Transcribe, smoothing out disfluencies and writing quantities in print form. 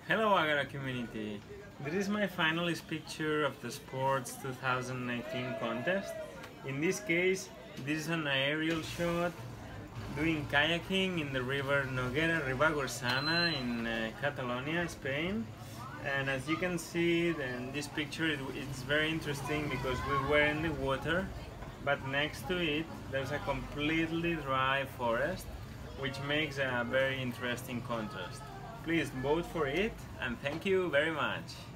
Hello Agora community! This is my finalist picture of the Sports 2019 contest. In this case, this is an aerial shot doing kayaking in the river Noguera Ribagorsana in Catalonia, Spain. And as you can see in this picture, it's very interesting because we were in the water, but next to it there's a completely dry forest, which makes a very interesting contrast. Please vote for it, and thank you very much.